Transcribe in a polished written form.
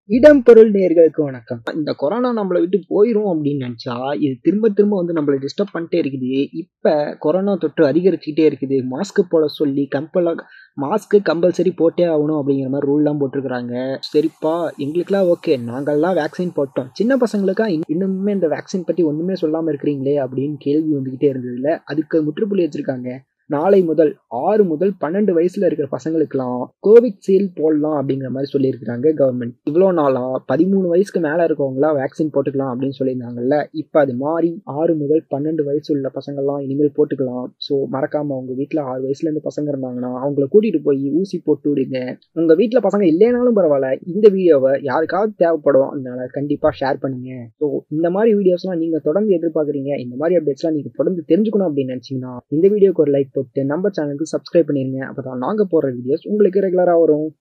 இடம் பொருள் நேயர்களுக்கு வணக்கம். இந்த கொரோனா நம்மள விட்டு போயிரும் அப்படின்னு நினைச்சா, இது திரும்ப திரும்ப வந்து நம்மள டிஸ்டர்ப் பண்ணிட்டே இருக்குது. இப்ப கொரோனா தொற்று அதிகரிச்சுக்கிட்டே இருக்குது. மாஸ்க் போட சொல்லி மாஸ்க் கம்பல்சரி போட்டே ஆகணும் அப்படிங்கிற மாரி ரூல்லாம் போட்டிருக்காங்க. சரிப்பா, எங்களுக்கெல்லாம் ஓகே. நாங்கல்லாம் வேக்சின் போட்டோம். சின்ன பசங்களுக்கா இன்னுமே இந்த வேக்சின் பத்தி ஒண்ணுமே சொல்லாம இருக்கிறீங்களே அப்படின்னு கேள்வி வந்துகிட்டே இருந்ததுல, அதுக்கு முற்றுப்புள்ளி வச்சிருக்காங்க. நாளை முதல் 6 முதல் 12 வயசுல இருக்கிற பசங்களுக்கெல்லாம் கோவிட்ஷீல்டு போடலாம் அப்படிங்கிற மாதிரி சொல்லியிருக்காங்க கவர்மெண்ட். இவ்வளோ நாளா 13 வயசுக்கு மேல இருக்கவங்களாம் வேக்சின் போட்டுக்கலாம் அப்படின்னு சொல்லியிருந்தாங்கல்ல. இப்ப அது மாறி 6 முதல் 12 வயசு உள்ள பசங்கள்லாம் இனிமேல் போட்டுக்கலாம். ஸோ மறக்காம உங்க வீட்டுல 6 வயசுல இருந்து பசங்க இருந்தாங்கன்னா அவங்கள கூட்டிட்டு போய் ஊசி போட்டு விடுங்க. உங்க வீட்டுல பசங்க இல்லைனாலும் பரவாயில்ல, இந்த வீடியோவை யாருக்காவது தேவைப்படும், அதனால கண்டிப்பா ஷேர் பண்ணுங்க. ஸோ இந்த மாதிரி வீடியோஸ்லாம் நீங்க தொடர்ந்து எதிர்பார்க்குறீங்க, இந்த மாதிரி அப்டேட்ஸ்லாம் நீங்க தொடர்ந்து தெரிஞ்சுக்கணும் அப்படின்னு நினைச்சீங்கன்னா இந்த வீடியோக்கு ஒரு லைக் போட்டு நம்ம சேனலுக்கு சப்ஸ்கிரைப் பண்ணிருங்க. அப்பதான் நாங்க போடுற வீடியோஸ் உங்களுக்கு ரெகுலரா வரும்.